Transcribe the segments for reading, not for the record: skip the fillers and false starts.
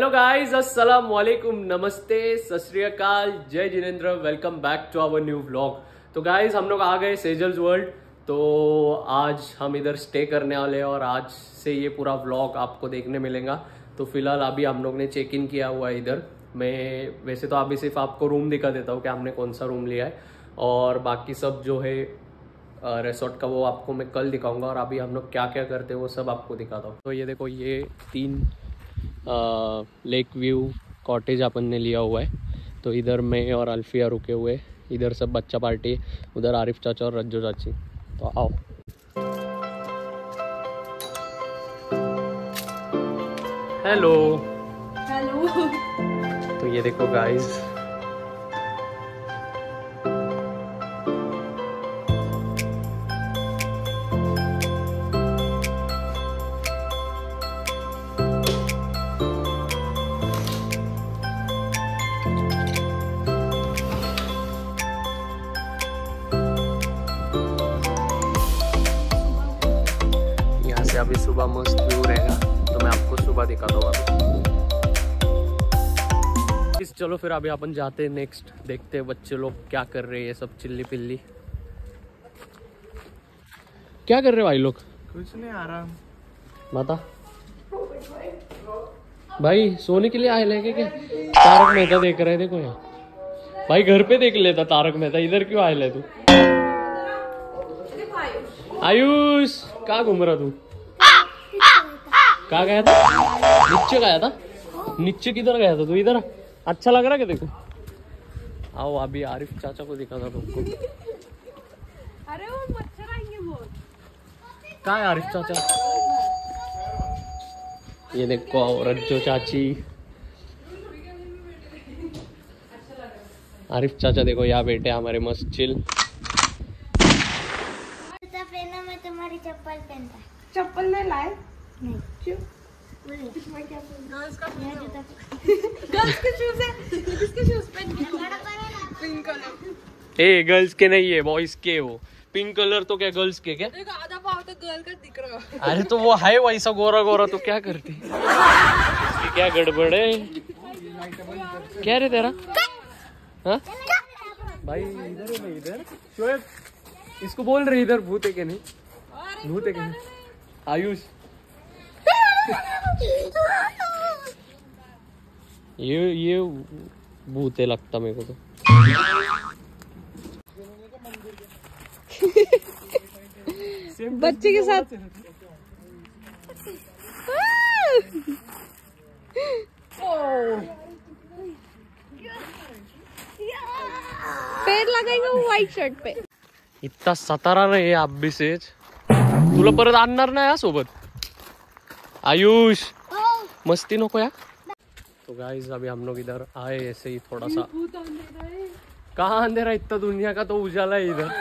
Hello guys, अस्सलाम वालेकुम, नमस्ते, सत श्री अकाल, जय Jinendra. Welcome back to our new vlog. तो गाइस हम लोग आ गए सेजल्स वर्ल्ड। तो आज हम इधर स्टे करने वाले हैं और आज से ये पूरा व्लॉग आपको देखने मिलेगा। तो फिलहाल अभी हम लोग ने चेक इन किया हुआ है इधर। मैं वैसे तो अभी सिर्फ आपको रूम दिखा देता हूँ कि हमने कौन सा रूम लिया है, और बाकी सब जो है रिसोर्ट का वो आपको मैं कल दिखाऊंगा, और अभी हम लोग क्या क्या करते हैं वो सब आपको दिखाता हूँ। तो ये देखो, ये 3 लेक व्यू कॉटेज अपन ने लिया हुआ है। तो इधर मैं और अल्फिया रुके हुए, इधर सब बच्चा पार्टी, उधर आरिफ चाचा और रज्जो चाची। तो आओ। Hello hello. तो ये देखो गाइस, अभी सुबह मस्त व्यू रहेगा, तो मैं आपको सुबह दिखाता हूँ अभी। चलो फिर अभी अपन जाते हैं, नेक्स्ट देखते हैं बच्चे लोग क्या कर रहे हैं, सब चिल्ली पिल्ली। क्या कर रहे हो भाई लोग? कुछ नहीं, आराम। माता भाई सोने के लिए आए लेके क्या? तारक मेहता देख रहे, देखो यहाँ भाई, घर पे देख लेता तारक मेहता, इधर क्यों आए ले तू? आयुष कहाँ घूम रहा तू? कहाँ गया था? नीचे गया था? नीचे किधर गया था तू? इधर अच्छा लग रहा है देखो। आओ अभी आरिफ चाचा को दिखाता तुमको। अरे वो मच्छर आएंगे बहुत। कहाँ है आरिफ चाचा? ये देखो रज्जो चाची, आरिफ चाचा देखो यहाँ बैठे हमारे मस्त चिल। मैं तुम्हारी चप्पल पहनता। चप्पल नहीं लाए? नहीं। क्यों? इसमें क्या गर्ल्स का जूता गर्ल्स के शूज है। किसके शूज पहन पिंक कलर? ए गर्ल्स के नहीं है, बॉयज के। वो पिंक कलर तो क्या गर्ल्स के क्या? देखो आधा पाव तो गर्ल का दिख रहा है। अरे तो वो है वैसा गोरा गोरा, तो क्या करती? इसकी क्या गड़बड़ है? क्या रे तेरा? हाँ भाई इधर है, मैं इधर। शोएब इसको बोल रही इधर भूत है के नहीं? भूत है के नहीं? आयुष ये भूत है लगता मेरे को तो। बच्चे के साथ पैर लगाएंगे वो व्हाइट शर्ट पे। इतना सतारा नाही अभ्यासेच, तुला परत आणणार नाही या सोबत। आयुष मस्ती नको या। तो गाइस अभी हम लोग इधर आए ऐसे ही थोड़ा सा। कहाँ अंधेरा? इतना दुनिया का तो उजाला है इधर।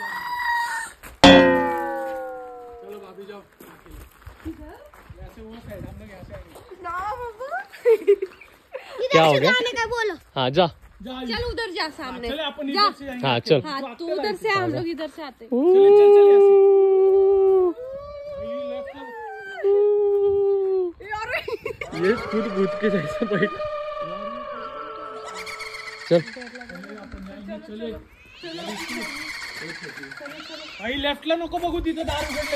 चलो भाभी जाओ। क्या हो गया? का बोलो। हाँ जा। चल उधर जा सामने। चले अपन इधर से जाएंगे। हाँ चल। हाँ तू उधर से, हम लोग इधर से आते। ये खुद भूत के जैसे बैठ। चल भाई लेफ्टला नको बघू, तिथं दार उघडलंय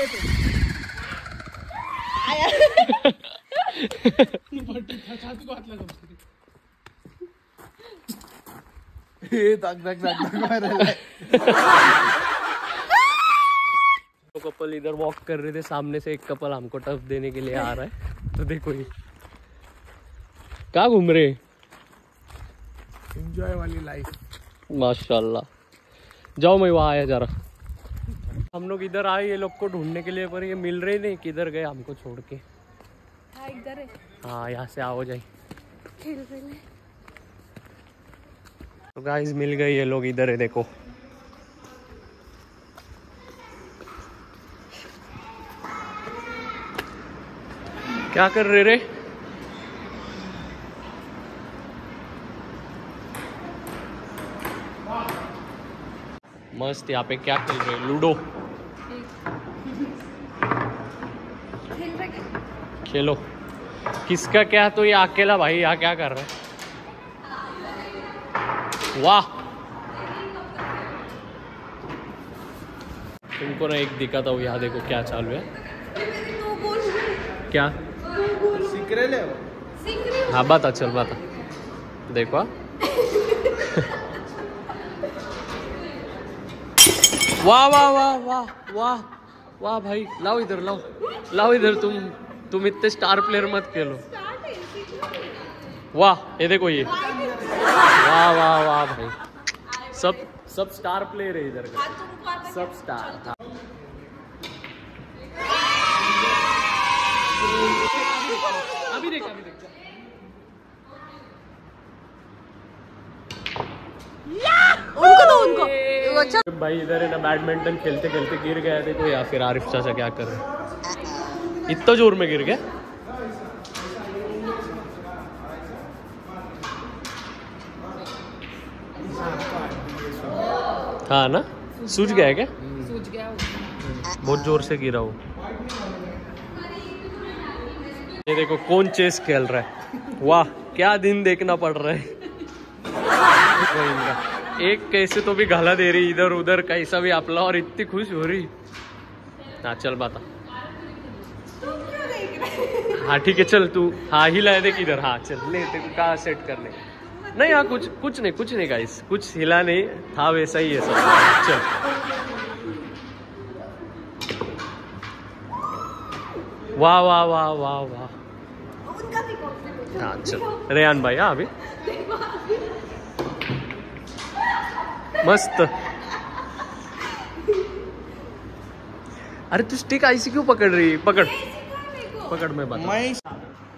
तो कपल इधर वॉक कर रहे थे, सामने से एक कपल हमको टफ देने के लिए आ रहा है। तो देखो ये कहाँ घूम रहे? एंजॉय वाली लाइफ। माशाल्लाह। जाओ मैं वहाँ आया जरा। हम लोग इधर आए ये लोग को ढूंढने के लिए, पर ये मिल रहे नहीं, किधर गए हमको छोड़ के। हाँ इधर है। हाँ यहाँ से आओ जाए। खेल रहे हैं। तो गाइस मिल गए ये लोग, इधर है देखो। क्या कर रहे रे? मस्त। यहाँ पे क्या खेल रहे हैं? लूडो खेलो। किसका क्या, तो ये अकेला भाई यहाँ क्या कर रहा है। वाह, तुमको ना एक दिखाता हूँ, यहाँ देखो क्या चालू है। क्या हाँ बता, चल बता, देखो वाह वाह वाह वाह वाह वाह भाई, लाओ इधर, लाओ इधर। तुम इतने स्टार प्लेयर मत खेलो। वाह ये देखो ये, वाह वाह वाह भाई, सब स्टार प्लेयर है इधर का, सब स्टार था। अभी देख उनको भाई इधर है ना, बैडमिंटन खेलते खेलते गिर गया। देखो या फिर आरिफ चाचा क्या कर रहे, इतना जोर में गिर गया। हाँ ना, सूझ गया है क्या? सूझ गया, बहुत जोर से गिरा वो। ये देखो कौन चेस खेल रहा है। वाह क्या दिन देखना पड़ रहा है। एक कैसे तो भी गाला दे रही इधर उधर, कैसा भी अपला, और इतनी खुश हो रही। हाँ चल बता। हाँ ठीक है चल, तू हाँ हिला देख इधर। हाँ चल ले, तेरे को कहाँ सेट करने। नहीं हाँ कुछ नहीं गाइस, कुछ हिला नहीं था, वैसा ही है सब। चल वाह वाह वाह वाह वाह। हाँ चल रेहान भाई, हाँ अभी मस्त। अरे तू स्टिक ऐसी क्यों पकड़ रही? पकड़ मैं बता।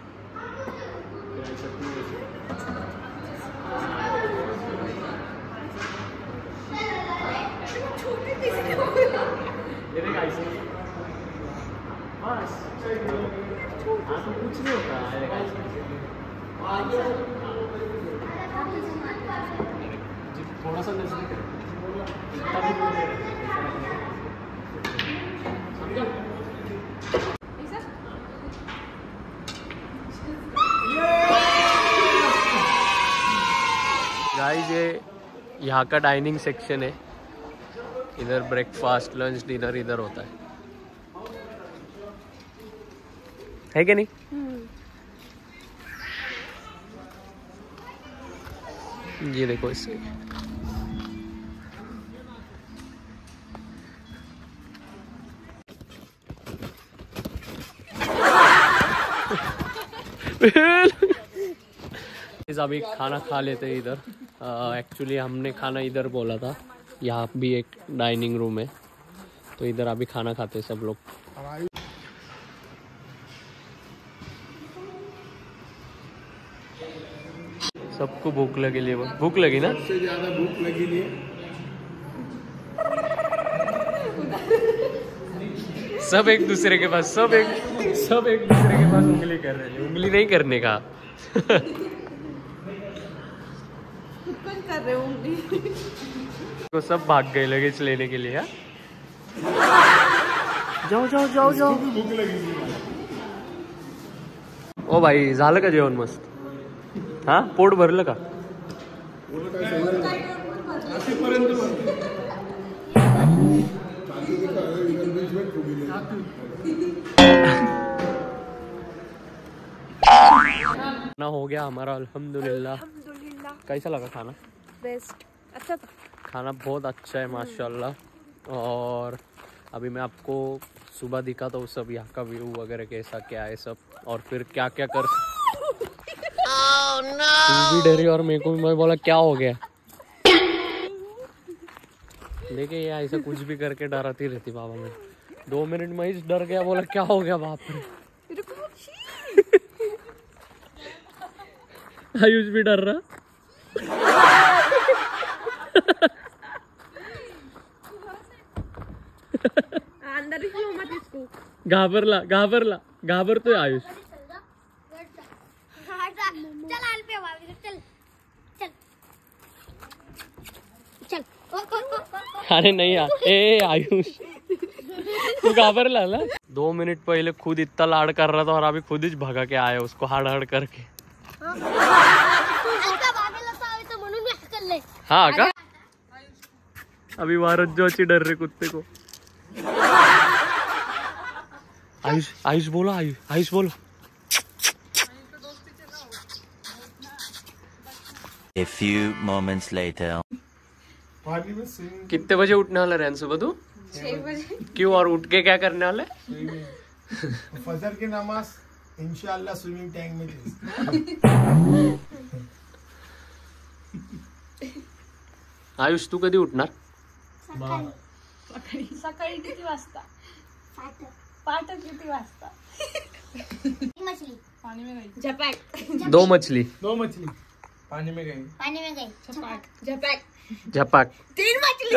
कुछ नहीं होता थोड़ा सा नजदीक गाइस, ये यहाँ का डाइनिंग सेक्शन है। इधर ब्रेकफास्ट लंच डिनर इधर होता है क्या नहीं? ये देखो इसके अभी खाना खा लेते हैं इधर। एक्चुअली हमने खाना इधर बोला था। यहाँ भी एक डाइनिंग रूम है, तो इधर अभी खाना खाते हैं सब लोग। सबको भूख लगी, भूख लगी ना? सबसे ज्यादा भूख लगी है। सब एक दूसरे के पास उंगली कर रहे हैं। उंगली नहीं करने का। कर रहे उंगली। तो सब भाग गए लगेज लेने के लिए। जाओ। भूख लगी। ओ भाई झालं का जेवण मस्त? हाँ पोट भरलं का? खाना हो गया हमारा अल्हम्दुलिल्लाह। कैसा लगा खाना? बेस्ट, अच्छा था खाना, बहुत अच्छा है माशाल्लाह। और अभी मैं आपको सुबह दिखाता हूँ सब यहाँ का व्यू वगैरह कैसा क्या है सब, और फिर क्या क्या कर तू भी डरी और मेरे को भी, मैं बोला क्या हो गया। देखिए ये ऐसा कुछ भी करके डराती रहती बाबा। मैं 2 मिनट में ही डर गया, बोला क्या हो गया बाप रे। आयुष भी डर रहा। अंदर ही क्यों मत इसको। घाबर तो आयुष। चल आल पे चल। अरे नहीं यार, ए आयुष तू घाबरला ना? 2 मिनिट पहिले खुद इतना लाड कर रहा था और अभी खुद ही भगा के आया उसको हाड हाड करके. हाँ का अभी वारस जो अच्छी डर रहे कुत्ते को. आयुष आयुष बोलो आयुष बोलो. A few moments later. पानी में स्विमिंग. कितने बजे उठने वाला रैन सुबह तू? 6 बजे. क्यों और उठ के क्या करने वाले? फजर की नमाज इंशाल्लाह स्विमिंग टैंक में. आयुष तू कधी उठणार? सकाळी किती वाजता? पहाटे किती वाजता? मछली पानी में गई. झपॅक. 2 मछली. 2 मछली पानी में गई. पानी में गई. झपॅक. झपाक. 3 मछली.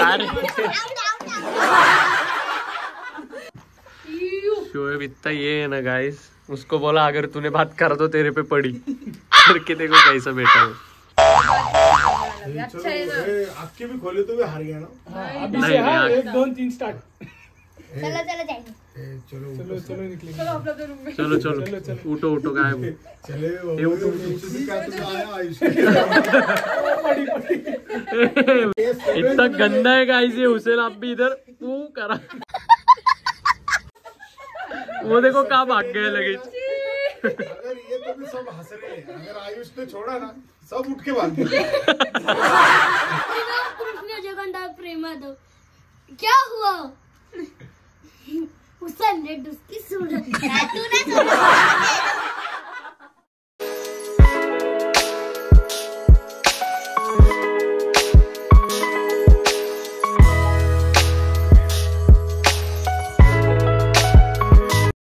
शोएब इतना ये है ना गाइस, उसको बोला अगर तूने बात करा तो तेरे पे पड़ी. करके देखो कैसा बैठा है. चलो आपके भी खोले तो भी हार गया ना. अभी से हाँ 1 2 3 स्टार्ट. चलो जाएंगे. चलो निकलेंगे. चलो अपना रूम में. चलो उठो गायब. चले इतना गंदा है गाइस ये. हुसैन आप भी इधर करा. वो देखो कहाँ भाग गए लगे. अगर ये तो भी सब हंस रहे हैं. अगर आयुष ने छोड़ा ना सब उठ के भाग गए. कृष्ण जगन्नाथ प्रेमादो क्या हुआ? हुसैन ने उसकी सूरत तूने